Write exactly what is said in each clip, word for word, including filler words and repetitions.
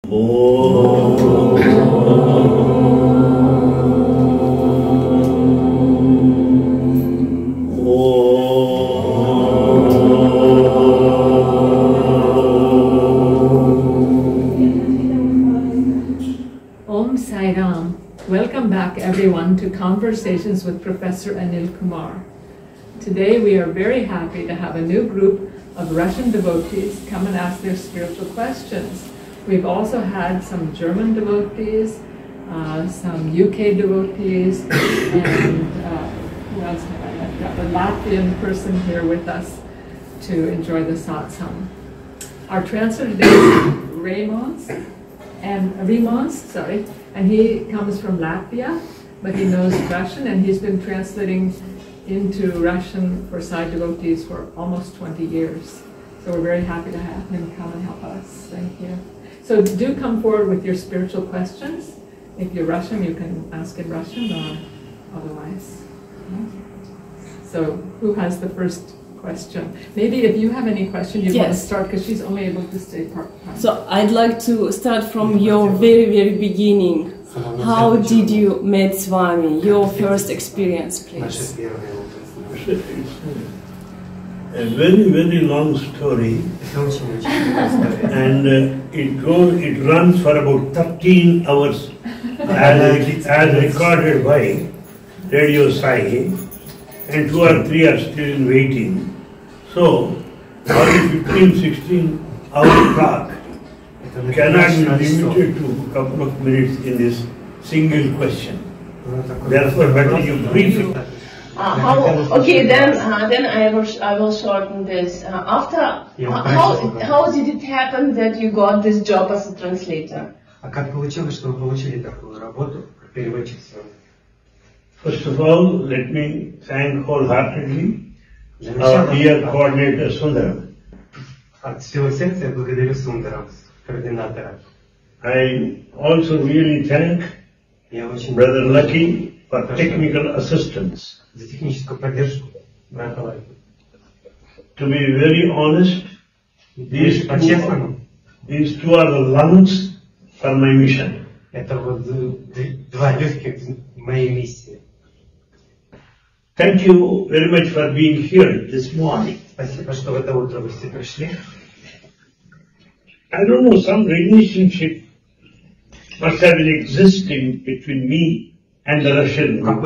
Om Sai Ram. Welcome back everyone to Conversations with Professor Anil Kumar. Today we are very happy to have a new group of Russian devotees come and ask their spiritual questions. We've also had some German devotees, uh, some U K devotees, and uh, who else have I had? Got a Latvian person here with us to enjoy the satsang. Our translator today is Raymond, and Raymond, sorry, and he comes from Latvia, but he knows Russian, and he's been translating into Russian for Sai devotees for almost twenty years. So we're very happy to have him come and help us. Thank you. So do come forward with your spiritual questions. If you're Russian, you can ask in Russian or otherwise. So who has the first question? Maybe if you have any question, you yes. want to start, because she's only able to stay part-time. So I'd like to start from your very, very beginning. How did you meet Swami? Your first experience, please. A very, very long story, and uh, it goes, it runs for about thirteen hours as, as recorded by Radio Sai, and two or three are still in waiting. So, only fifteen, sixteen hour clock cannot be limited to a couple of minutes in this single question. Therefore, better you brief it. Uh, how, okay, then uh, then I will I will shorten this. Uh, after uh, how how did it happen that you got this job as a translator? First of all, let me thank wholeheartedly our dear coordinator Sundaram. I also really thank Brother Lucky for technical assistance. To be very honest, these two, these two are the lungs for my mission. Thank you very much for being here this morning. I don't know, some relationship must have been existing between me and the Russian group.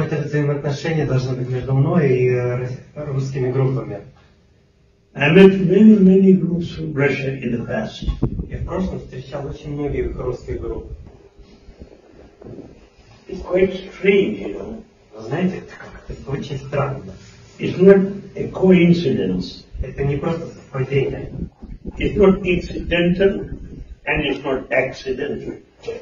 I met many, many groups from Russia in the past. It's quite strange, you know. It's not a coincidence. It's not incidental and it's not accidental.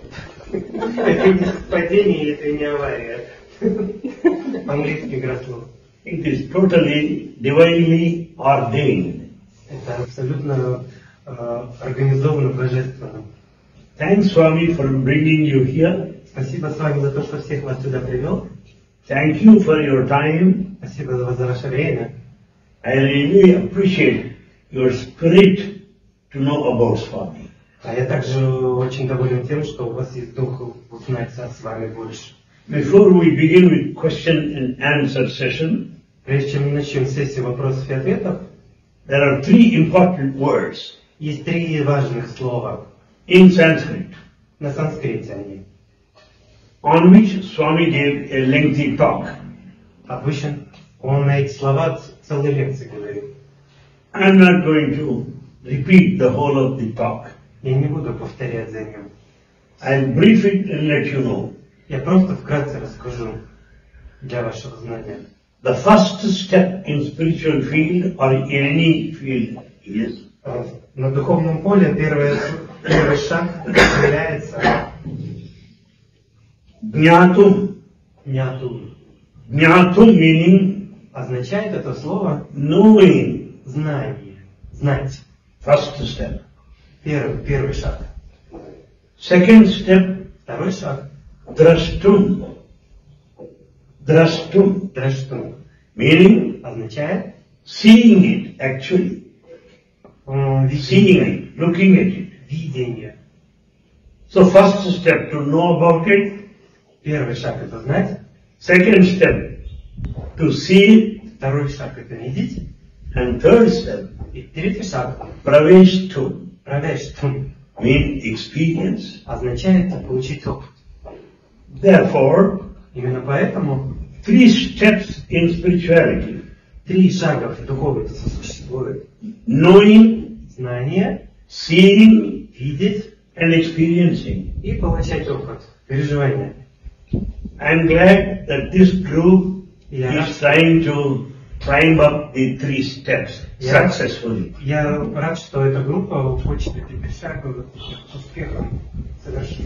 It is totally divinely ordained. Thanks, Swami, for bringing you here. Thank you for your time. I really appreciate your spirit to know about Swami. А я также очень доволен тем, что у вас есть дух узнать с вами больше. Before we begin with question and answer session, прежде чем мы начнем сессию вопросов и ответов, there are three important words. Есть три важных слова. In Sanskrit. На санскрите они. On which Swami gave a lengthy talk. Обычно он на эти слова целые лекции говорил. I'm not going to repeat the whole of the talk. Я не буду повторять за ним. I'll brief it and let you know. Я просто вкратце расскажу для вашего знания. The first step in spiritual field or in any field is на духовном поле первый, первый шаг является Jnatum. Jnatum. Jnatum meaning означает это слово knowing. Знание. Знать. First step. Первый, первый шаг. Second step. Второй шаг. Drashtum. Drashtum. Drashtum. Meaning означает seeing it actually. Seeing it, looking at it. Видение. So first step to know about it. Первый шаг это знать. Second step to see it. Второй шаг это видеть. And third step, И третий шаг praveshtu, правешту mean experience. означает получить опыт. Therefore, Именно поэтому three steps in spirituality. три шага в духовности существует. Knowing, Знание, seeing, видеть and experiencing. и получать опыт, переживания. I'm glad that this group Yeah. is trying to climb up the three steps Yeah. successfully. Я рад, что эта группа хочет эти три шага с успехом совершить.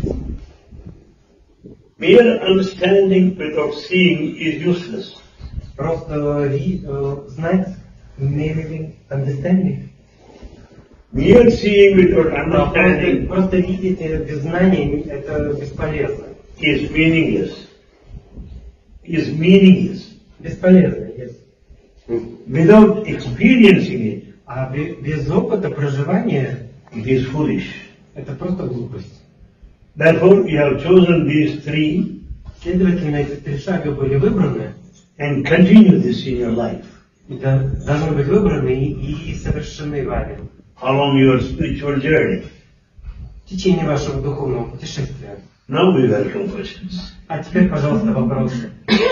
Mere understanding without seeing is useless. Просто ви- э, знать, merely understanding. Mere seeing without Просто, understanding просто видеть э, без знаний это бесполезно. is meaningless. Is meaningless. Бесполезно, yes. Without experiencing it, А бе- без опыта проживания it is foolish. это просто глупость. Therefore, we have chosen these three Следовательно, эти три шага были выбраны, and continue this in your life и да- должны быть выбраны и, и совершены вами along your spiritual journey. в течение вашего духовного путешествия. Now we welcome questions. А теперь, пожалуйста, вопросы.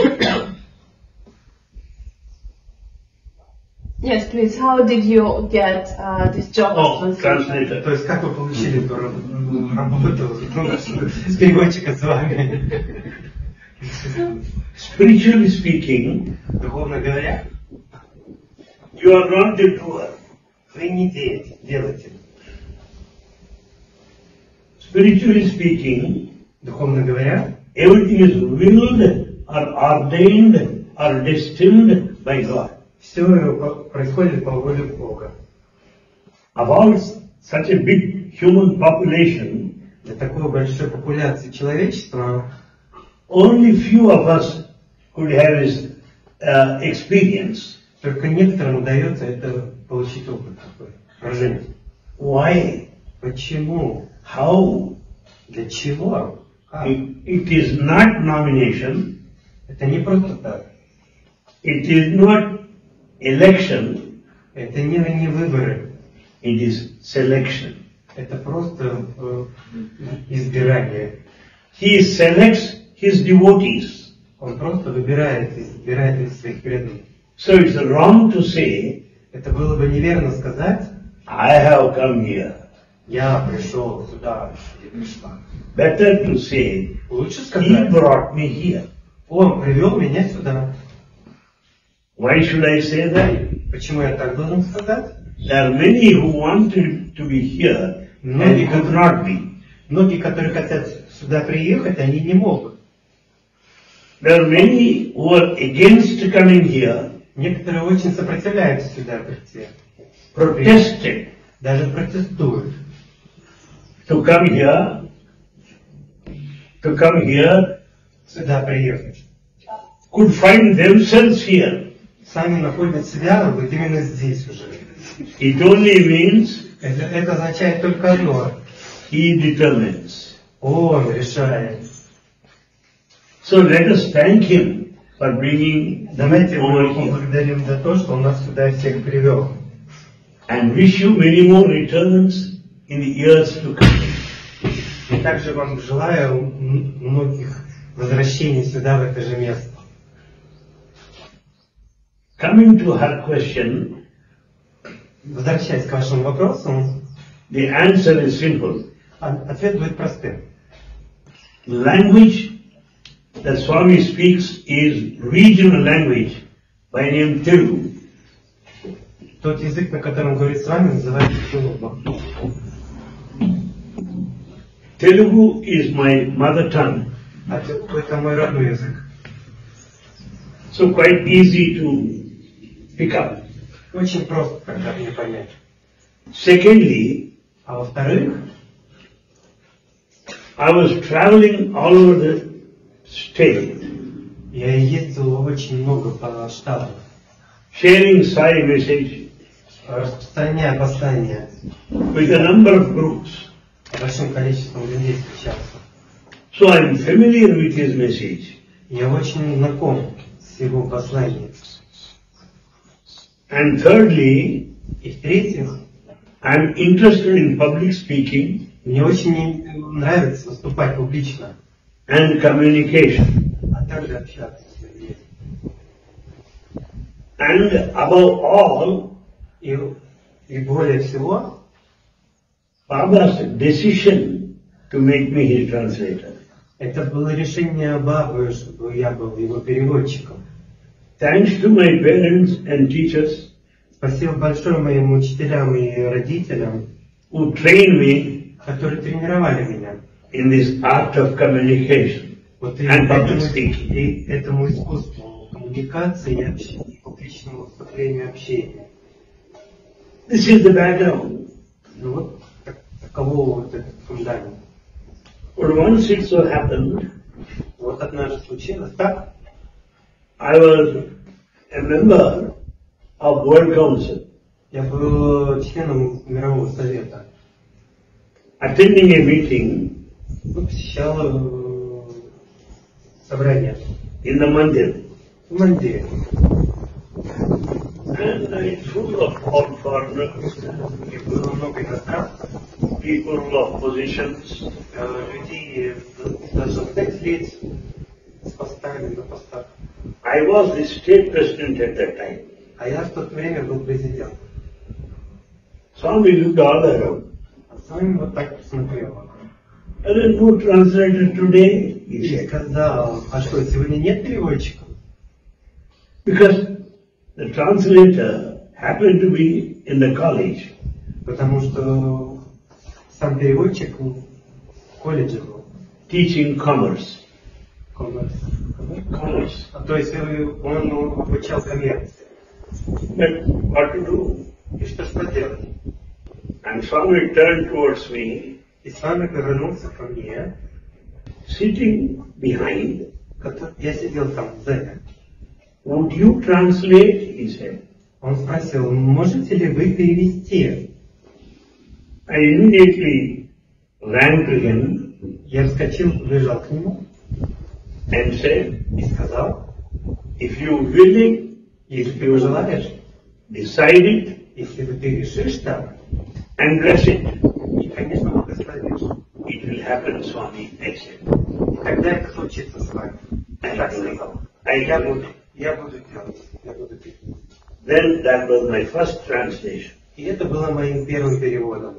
Yes, please. How did you get uh, this job as Oh, translator? translator. То есть, как вы получили эту раб- работу ну, нашего переводчика с вами? Spiritually speaking, Духовно говоря, you are not the doer. вы не делаете, делаете. Spiritually speaking, Духовно говоря, everything is willed or ordained or destined by God. все происходит по воле Бога. About such a big human population, Для такой большой популяции человечества only few of us could have this uh, experience. только некоторым удается это получить опыт такой, прожить. Why? Почему? How? Для чего? Как? It, it is not nomination. Это не просто так. It is not election. Это не, не выборы. It is selection. Это просто э, избирание. He selects his devotees. Он просто выбирает, избирает из своих преданных. So it's wrong to say, Это было бы неверно сказать, I have come here. я пришел сюда, я пришла. Better to say, Лучше he сказать, brought me here. он привел меня сюда. Why should I say that? Почему я так должен сказать? There are many who wanted to be here and could not be. Многие, которые хотят сюда приехать, они не могут. There are many who are against coming here, Некоторые очень сопротивляются сюда прийти. protested Даже протестуют. to come here, to come here, Сюда приехать. could find themselves here. Сами находят себя вот именно здесь уже. It only means Это, это означает только одно. he determines. Он решает. So let us thank him for bringing them Давайте мы over его here поблагодарим за то, что он нас сюда всех привел. and wish you many more returns in the years to come. И также вам желаю м- многих возвращений сюда, в это же место. Coming to her question, Возвращаясь к вашему вопросу, the answer is simple. а- ответ будет простым. Language that Swami speaks is regional language by name Telugu. Тот язык, на котором говорит с вами, называется Телугу. Telugu is my mother tongue, А те- это мой родной язык. so quite easy to pick up. Очень просто тогда мне понять. Secondly, А во-вторых, I was traveling all over the state, я ездил очень много по штатам, sharing Sai message распространяя послания with a number of groups. большим количеством людей встречался. So I'm familiar with his message. Я очень знаком с его посланием. And thirdly, И в-третьих, I'm interested in public speaking мне очень нравится выступать публично, and communication. а также общаться с людьми. And above all, И, и более всего, Baba's decision to make me his translator. это было решение Бабы, чтобы я был его переводчиком. Thanks to my parents and teachers Спасибо большое моим учителям и родителям, who trained me которые тренировали меня. in this art of communication Вот и and public этому, speaking. и этому искусству коммуникации и общения, публичному выступлению общения. This is the background. Ну вот так, таково вот этот фундамент. But once it so happened, Вот однажды случилось так. I was a member of World Council, Я был членом Мирового Совета. attending a meeting Ну, посещал э, собрание in the Mandir. в Манде. And it's full of all foreigners, И было много иностранцев, people of positions. э, людей с должностных лиц, с постами на постах. I was the state president at that time. А я в то время был президентом. Swami looked all around. А с вами вот так посмотрел. And then no translator today, he И said. сказал, а что, сегодня нет переводчиков? Because the translator happened to be in the college. Потому что сам переводчик в колледже был. Teaching commerce. Коммерс. Commerce. А, то есть он обучал коммерции. But what to do? И что ж поделать? And Swami turned towards me, И с вами повернулся ко мне, sitting behind. который- я сидел там сзади. Would you translate? He said. Он спросил, можете ли вы перевести? I immediately ran to him Я вскочил, побежал к нему and said, и сказал, if you willing, если if ты you пожелаешь, decide it если ты решишь там, and bless it, и, конечно, благословишь. it will happen, Swami, I said. И тогда это случится с вами. Я так сказал. I Я will. буду, я буду делать, я буду делать. Then that was my first translation. И это было моим первым переводом.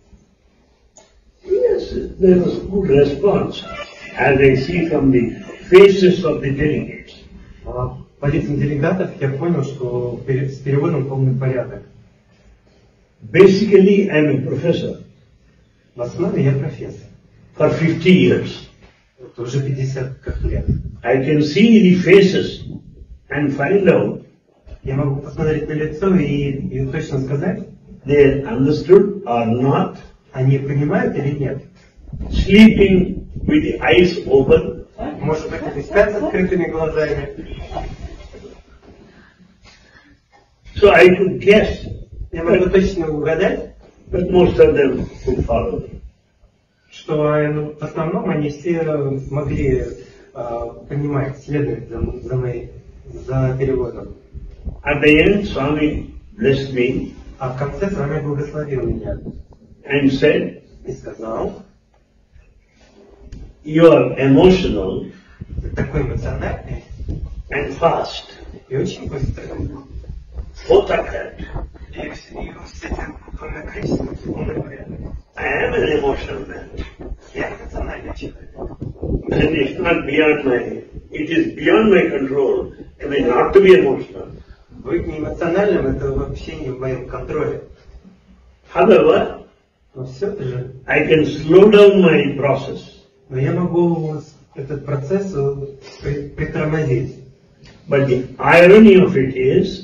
Yes, there was good response, as I see from the faces of the delegates. А по лицам делегатов я понял, что пере- с переводом полный порядок. Basically, I'm a professor В основе я профессор. for fifty years. Это уже пятьдесят как лет. I can see the faces and find out Я могу посмотреть на лицо и, и точно сказать, they understood or not, они понимают или нет. sleeping with the eyes open, Может быть, они спят с открытыми глазами. so I could guess, Я могу точно угадать, but most of them would follow me. что э, ну, в основном они все могли э, понимать, следовать за, за, моей, за переводом. At the end, Swami blessed me А в конце с вами благословил меня and said, и сказал, you are emotional ты такой эмоциональный and fast. и очень быстрый. Both are correct. И, и с этим двумя качествами полный порядок. I am an emotional man. Я эмоциональный человек. And it's not beyond my, it is beyond my control. I mean, not to be emotional. Быть не эмоциональным, это вообще не в моем контроле. However, Но все же, I can slow down my process. но я могу этот процесс э, при- притормозить. But the irony of it is,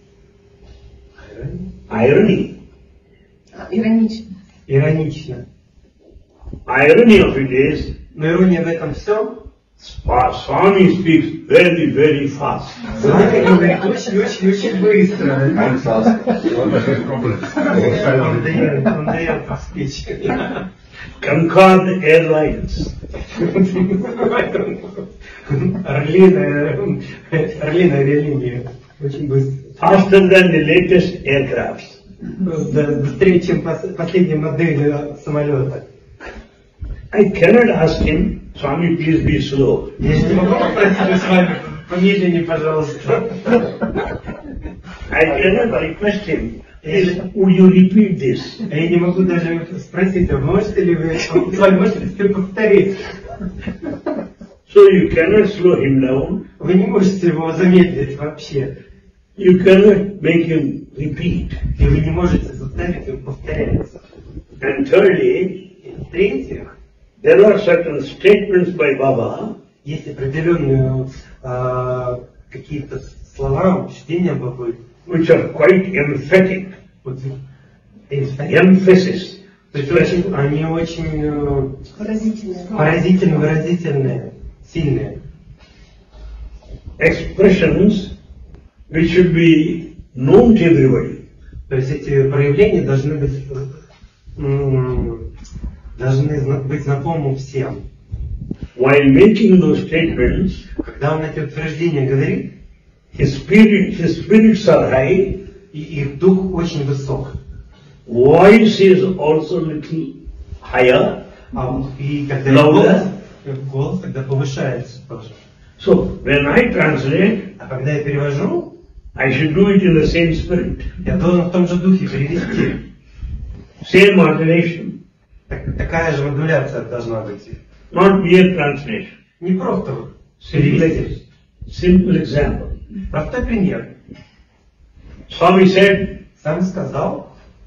irony, Иронично. Иронично. irony of it is, Но ирония в этом все, Swami speaks very, very fast. Свами говорит очень-очень-очень быстро. I'm fast. Он дает, он дает спич. Concorde Airlines. Орлиная, орлиная авиалиния. Очень быстро. Faster than the latest aircrafts. Быстрее, чем последняя модель самолета. I cannot ask him, Swami, please be slow. Я же не могу попросить с вами помедленнее, пожалуйста. I cannot request him, please, would you repeat this? Я не могу даже спросить, а можете ли вы, с вами можете ли повторить? So you cannot slow him down. Вы не можете его замедлить вообще. You cannot make him repeat. И вы не можете заставить его повторять. And thirdly, в-третьих, there are certain statements by Baba есть определенные э, какие-то слова, чтения Бабы, which are quite emphatic. вот, Emphasis. то есть очень, они очень э, Поразительные. поразительно выразительные, сильные. Expressions which should be known to everybody. То есть эти проявления должны быть, м, должны зна- быть знакомы всем. While making those statements, Когда он эти утверждения говорит, his spirit, his spirits are high, и их дух очень высок. voice is also little higher. А, и когда Louder. голос, голос тогда повышается тоже. So when I translate, А когда я перевожу, I should do it in the same spirit, я должен в том же духе перевести. same modulation, Так- такая же модуляция должна быть. not mere translation. Не просто вот Simple, перевести. simple example. Простой пример. Swami said, Сам сказал,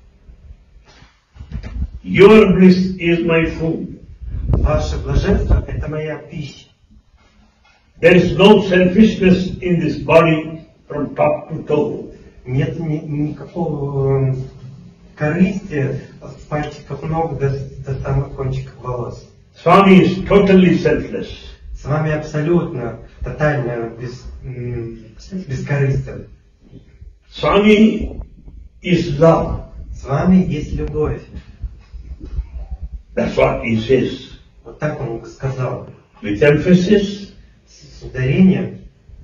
your bliss is my food. ваше блаженство – это моя пища. There is no selfishness in this body from top to toe. Нет ни- никакого э, корысти с пальчиков ног до, до самых кончиков волос. Swami is totally selfless. С вами абсолютно, тотально без, м, бескорыстен. Swami is love. С вами есть любовь. That's what he says. Вот так он сказал. With emphasis, С ударением,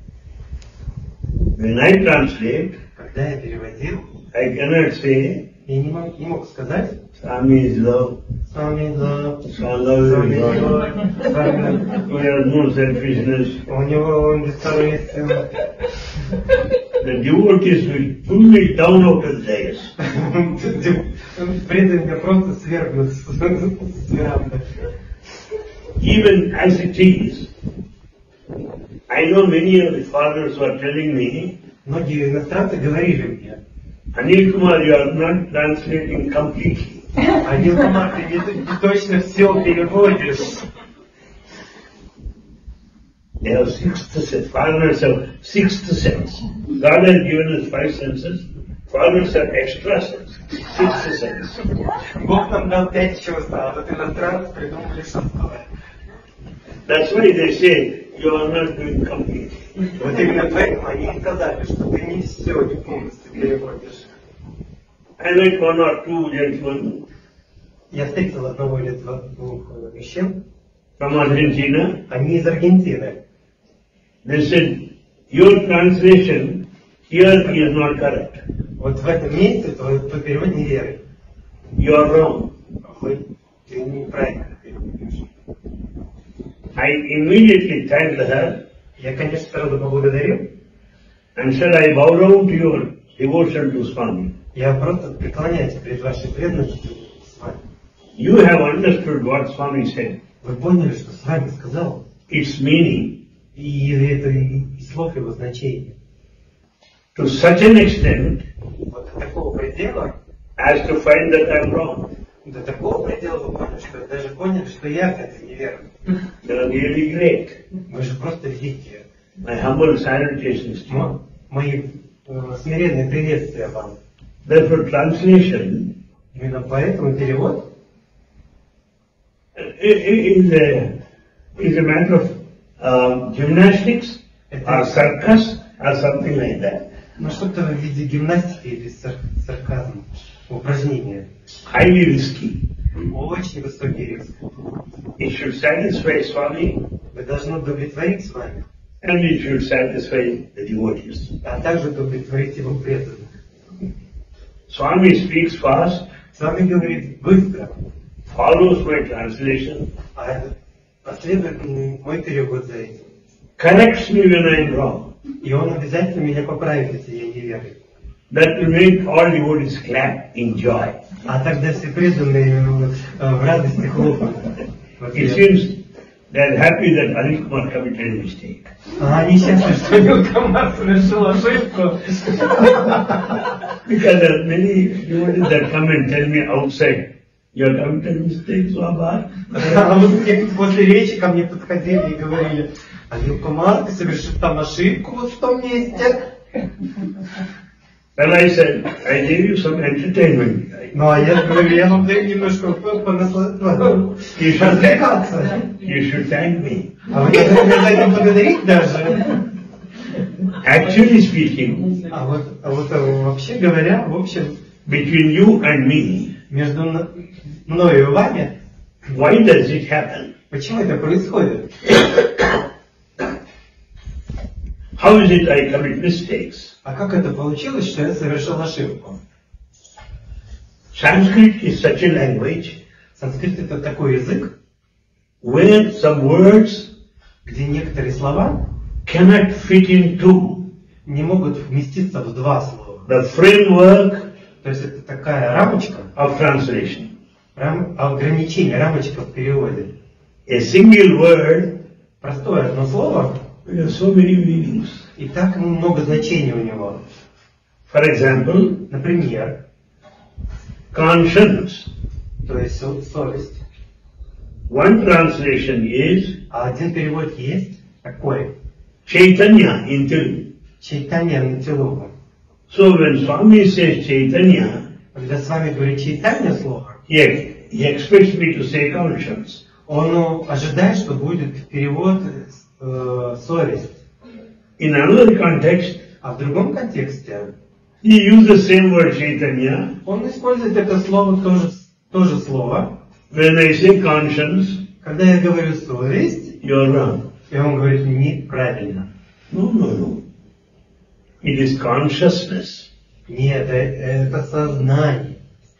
when I translate, когда я переводил, I cannot say, я не мог, не мог сказать, Swami is love, с вами да, с Swami вами is love. да, с вами There is no selfishness. у него он бескорыстен. The devotees will pull me down out of the dais. Преданные меня просто свергнут с с веранды. Even as it is, I know many of the fathers who are telling me, Многие иностранцы говорили мне, Anil Kumar, you are not translating completely. Анил Кумар, ты не, не точно все переводишь. They have sixth sense. Foreigners have sixth sense. God has given us five senses. Foreigners have extra sense, sixth sense. Бог нам дал пять чувств, а вот иностранцы придумали шестое. That's why they say you are not doing completely. Вот именно поэтому они и сказали, что ты не все, не полностью переводишь. I met one or two gentlemen Я встретил одного или два- двух э, мужчин, from Argentina. они из Аргентины. They said, your translation here is not correct. Вот в этом месте твой, твой перевод неверный. You are wrong. Вы- Ты неправильно переводишь. I immediately thanked her Я, конечно, сразу поблагодарил. and said, I bow down to your devotion to Swami. Я просто преклоняюсь перед вашей преданностью с вами. You have understood what Swami said, Вы поняли, что с вами сказал, its meaning, и это и слов его значения. to such an extent Вот до такого предела, as to find that I'm wrong. до такого предела вы поняли, что даже поняли, что я это неверно. You are really great. Вы же просто великие. My humble salutations to you. Мо- Мои э, смиренные приветствия вам. Therefore, translation Именно поэтому перевод i- i- is a, is a matter of um, gymnastics or circus or something like that. Ну что-то в виде гимнастики или сар сарказма, упражнения. Highly risky. Очень высокий риск. It should satisfy Swami Вы должны удовлетворить с вами, and it should satisfy the devotees. а также удовлетворить его преданных. Swami speaks fast, С вами говорит быстро, follows my translation, а последует мой перевод за этим. corrects me when I am wrong. И он обязательно меня поправит, если я не верю. That will make all devotees clap in joy. А тогда все преданные в радости хлопают. It seems they are happy that Anil Kumar committed a mistake. А они счастливы, что Анил Кумар совершил ошибку. Because there are many devotees that come and tell me outside, you have committed a mistake, Swabha. А вот после речи ко мне подходили и говорили, Анил Кумар, ты совершил там ошибку вот в том месте. And I said, I gave you some entertainment. Ну а я говорю, я вам даю немножко понаслаждаться. You should thank me. А вы должны меня за это благодарить даже. Actually speaking, А вот, а вот вообще говоря, в общем, between you and me, между мною и вами, why does it happen? почему это происходит? How is it I commit mistakes? А как это получилось, что я совершил ошибку? Sanskrit is such a language Санскрит это такой язык, where some words где некоторые слова cannot fit into не могут вместиться в два слова. the framework То есть это такая рамочка, of translation. рам, ограничение, рамочка в переводе. A single word, Простое одно слово, there are so many meanings. и так много значений у него. For example, Например, conscience. то есть со- совесть. One translation is А один перевод есть такой. Chaitanya in Telugu. Чайтанья на телугу. So when Swami says Chaitanya, Когда с вами говорит чайтанья слово, he, he expects me to say conscience. он ну, ожидает, что будет перевод э, совесть. In another context, А в другом контексте he used the same word Chaitanya. он использует это слово тоже, тоже слово. When I say conscience, Когда я говорю совесть, you are wrong. и он говорит неправильно. No, no, no. It is consciousness. Нет, это, это сознание.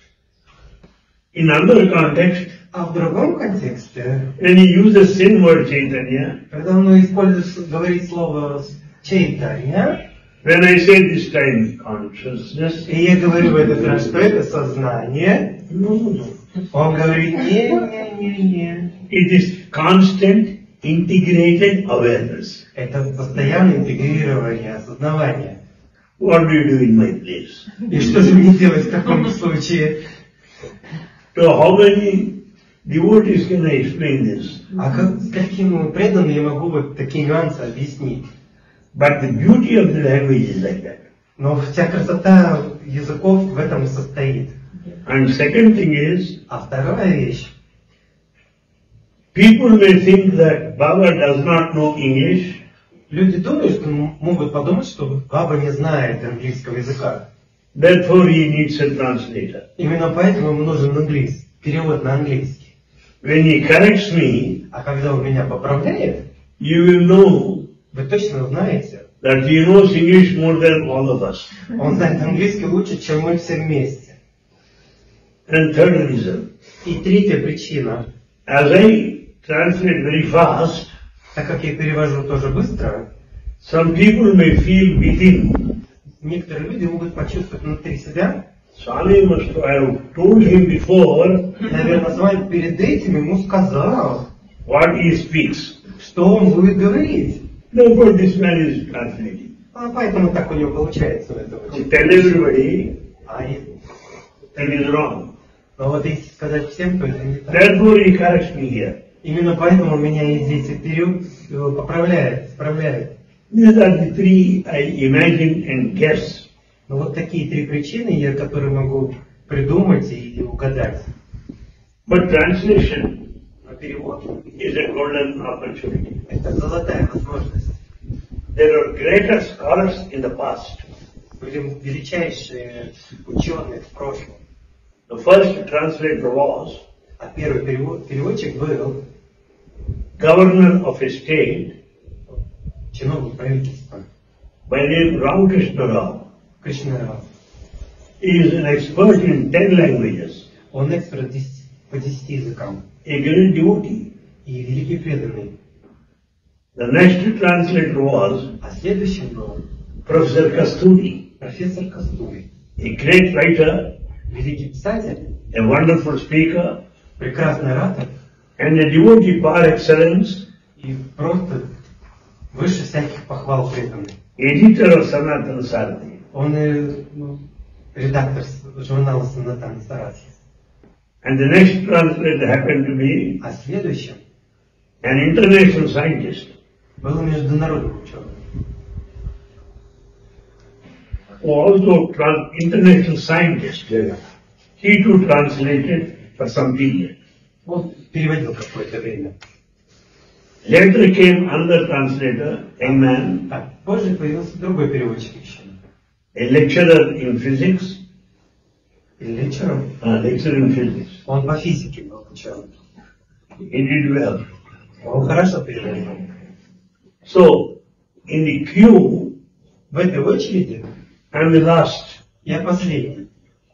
In another context, А в другом контексте, when he used the same word Chaitanya, когда он использует, говорит слово чайтанья, when I say this time consciousness, и я говорю в этот раз, что это сознание, no, no. он говорит не, не, не, не. It is constant integrated awareness. Это постоянное интегрирование, осознавание. What do you do in my place? И что же мне делать в таком случае? So how many devotees can I explain this? А как, с каким преданным я могу вот такие нюансы объяснить? But the beauty of the language is like that. Но вся красота языков в этом и состоит. And second thing is, А вторая вещь. people may think that Baba does not know English, Люди думают, что могут подумать, что Баба не знает английского языка. therefore he needs a translator. Именно поэтому ему нужен английский, перевод на английский. When he corrects me, А когда он меня поправляет, you will know вы точно знаете, that he knows English more than all of us. он знает английский лучше, чем мы все вместе. And third reason, И третья причина, as I translate very fast, так как я перевожу тоже быстро, some people may feel within, некоторые люди могут почувствовать внутри себя, Swami must have told him before наверное, с вами перед этим ему сказал, what he speaks. что он будет говорить. Therefore this man is translating. А поэтому так у него получается в этом. To tell everybody А и- that is wrong. но вот если сказать всем, то это не так. Therefore he corrects me here. Именно поэтому меня и здесь и вперед э, поправляет, исправляет. These are the three I imagine and guess. Но вот такие три причины, я, которые могу придумать и угадать. But translation перевод is a golden opportunity. это золотая возможность. There are greater scholars in the past. Были величайшие ученые в прошлом. The first translator was А первый перевод, переводчик был governor of a state чиновник правительства by name Ramakrishna Rao. Кришнарав. He is an expert in ten languages, Он эксперт дес- по десяти языкам a great devotee. и великий преданный. The next translator was А следующим был Professor Kasturi, профессор Кастури, a great writer, великий писатель, a wonderful speaker, прекрасный оратор and a devotee par excellence, и просто выше всяких похвал преданный. editor of Sanatana Sarthi. Он и ну, редактор с- журнала Санатана Саратхи. And the next translator happened to be А следующим an international scientist был международный ученый, who also trans- international scientist. He too translated for some period. он переводил какое-то время. Later came another translator, a man, Так, позже появился другой переводчик еще. a lecturer in physics, И лектором, uh, lecturer in physics. он по физике был ученым. He did well. Он хорошо переводил. So, in the queue, В этой очереди I'm the last. я последний.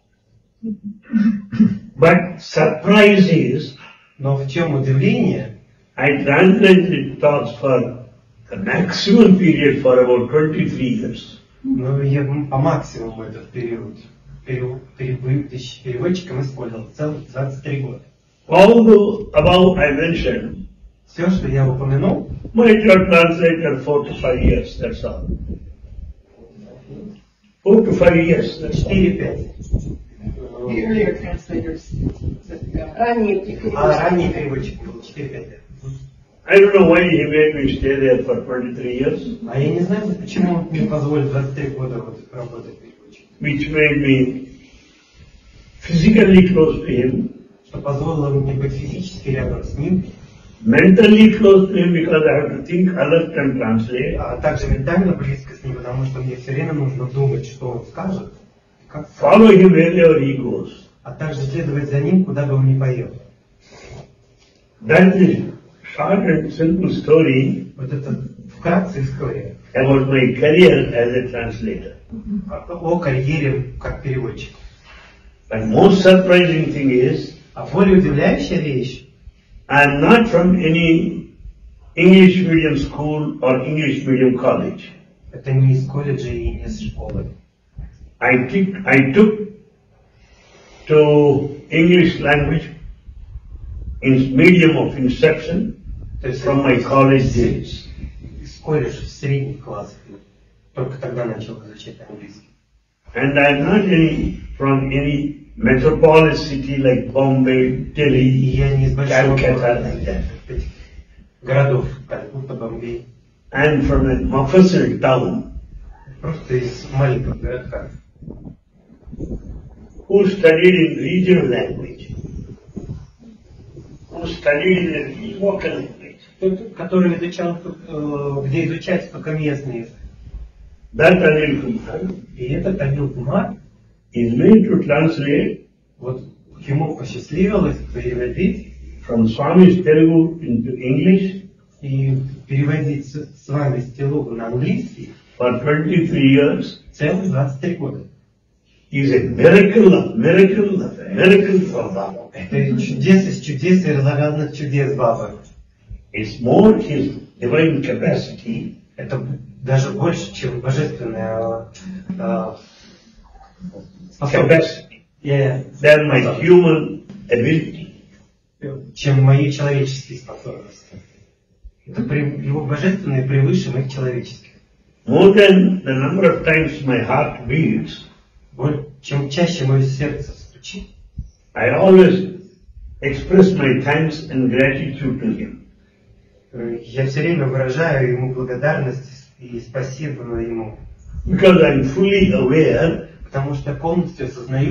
But surprise is, Но в чем удивление, I translated talks for the maximum period for about twenty-three years. ну, я по максимуму этот период перев- перев- переводчиком использовал целых двадцать три года. All the above I mentioned, Все, что я упомянул, might have translated four to five years, that's all. Four to five years, that's all. четыре-пять. The earlier translators that, uh, Ранее А ранний переводчик был четыре-пять лет. I don't know why he made me stay there for twenty-three years, А я не знаю, почему он мне позволил двадцать три года вот работать переводчиком. which made me physically close to him, Что позволило мне быть физически рядом с ним, mentally close to him because I have to think, alert and translate, а также ментально близко с ним, потому что мне все время нужно думать, что он скажет, как, follow him wherever he goes. а также следовать за ним, куда бы он ни поехал. That is short and simple story Вот это вкратце история about my career as a translator. о, о карьере как переводчик. But most surprising thing is, А более удивляющая вещь, I am not from any English medium school or English medium college. это не из колледжа и не из школы. I took, I took to English language in medium of inception То есть from my college days. из колледжа в средний класс. Только тогда начал изучать английский. And I am not any from any metropolis city like Bombay, И Delhi, я не из большого Calcutta, города, like that. этих городов, Калькутта, Бомбей. I am from a Mufassil town Просто из маленького городка. who studied in regional language, who studied in local language. Тот, который изучал, э, где изучать только местный язык. That Anil Kumar И этот Анил Кумар, is made to translate вот ему посчастливилось переводить from Swami's Telugu into English и переводить с, с вами с Телугу на английский for twenty-three years целых двадцать три года. is a miracle of miracle of miracle for Baba. Это чудес из чудес и разнообразных чудес Бабы. It's more his divine capacity Это даже больше, чем божественная э, способность, capacity э, than my human ability. чем мои человеческие способности. Это при- его божественное превыше моих человеческих. More than the number of times my heart beats, Боль- Чем чаще мое сердце стучит, I always express my thanks and gratitude to him. э, я все время выражаю ему благодарность и спасибо ему, Because I'm fully aware потому что я полностью осознаю,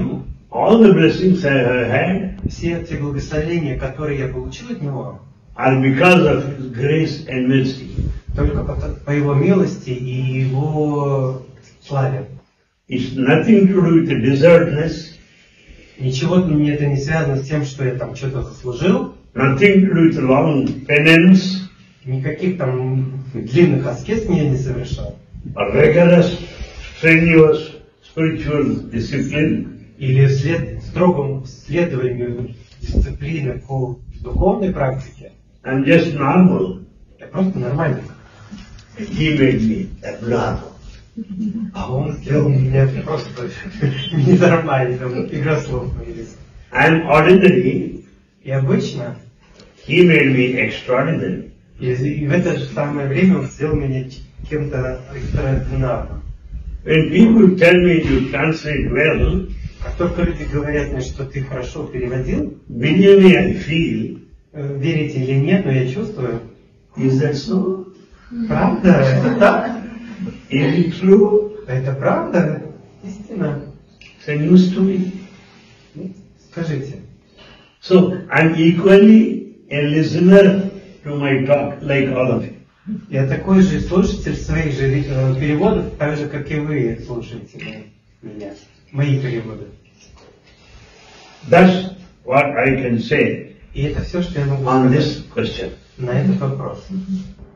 all the blessings I have had все те благословения, которые я получил от Него, are because of His grace and mercy. только по, по Его милости и Его славе. It's nothing to do with the deservedness, Ничего мне это не связано с тем, что я там что-то заслужил, nothing to do with long penance, никаких там длинных аскез я не совершал. or rigorous, strenuous spiritual discipline. Или след, строгому следованию дисциплины по духовной практике. I'm just normal. Я просто нормальный. He made me abnormal. А он сделал меня просто ненормальным. Игра слов появилась. I'm ordinary. И обычно, He made me extraordinary. и, и в это же самое время он сделал меня кем-то экстраординарным. When people tell me you translate well, Как только люди говорят мне, что ты хорошо переводил, believe me, I feel. э, верите или нет, но я чувствую. Is that so? Правда? Это так? Is it true? Это правда? Истина? It's a news to me. Скажите. So I'm equally a listener to my talk, like all of you. Я такой же слушатель своих же э, переводов, так же, как и вы слушаете меня, мои переводы. That's what I can say И это все, что я могу on сказать this question. на этот вопрос.